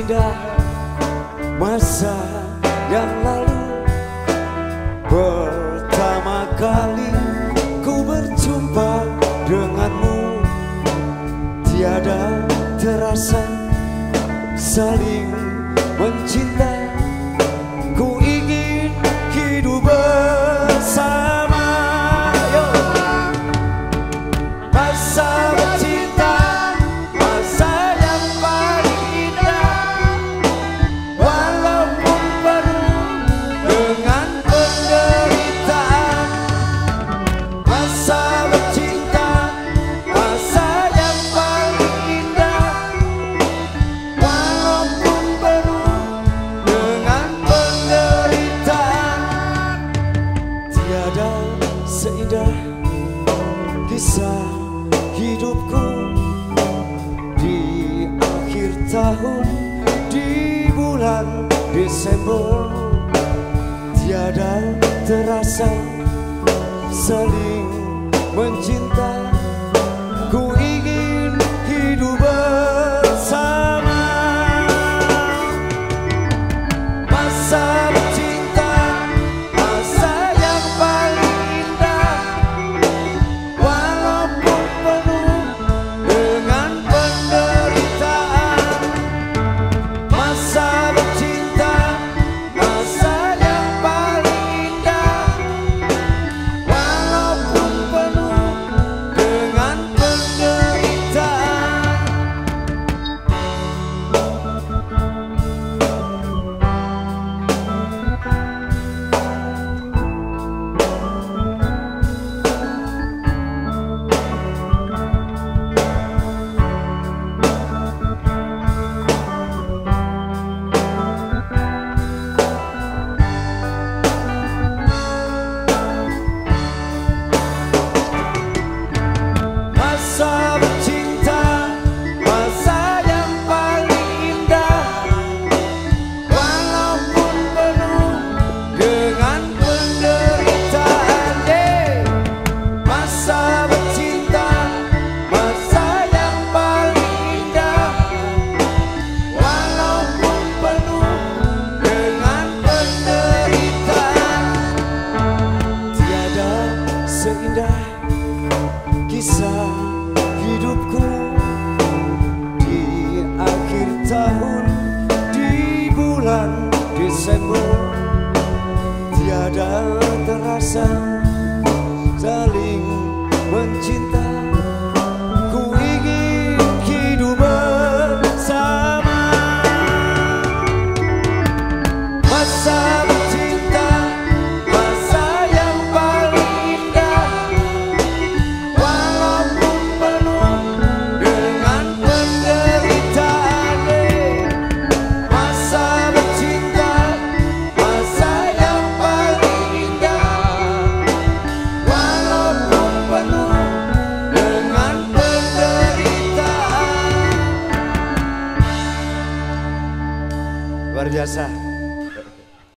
seindah masa yang lalu. Pertama kali ku berjumpa denganmu, tiada terasa saling mencinta. Ku ingin hidup bersama. Yo. Masa bercinta, masa yang paling indah, walaupun penuh dengan penderitaan. Masa bercinta, masa yang paling indah, walaupun penuh dengan penderitaan. Tiada seindah kisah hidupku di akhir tahun, di bulan Desember. Tiada terasa saling mencinta. Ku ingin hidup bersama. Masa bercinta, masa yang paling indah, walaupun penuh dengan penderitaan. Masa bercinta, masa yang paling indah, walaupun penuh dengan penderitaan. Masa bercinta, masa yang paling indah, walaupun penuh dengan penderitaan. Masa bercinta, masa yang paling indah, walaupun penuh dengan penderitaan. Tiada seindah kisah hidupku di akhir tahun, di bulan Desember. Tiada terasa saling mencinta. Ku ingin hidup bersama. Masa bercinta, masa yang paling indah, walaupun penuh dengan penderitaan. Masa bercinta, masa yang paling indah, walaupun penuh dengan penderitaan. Luar biasa.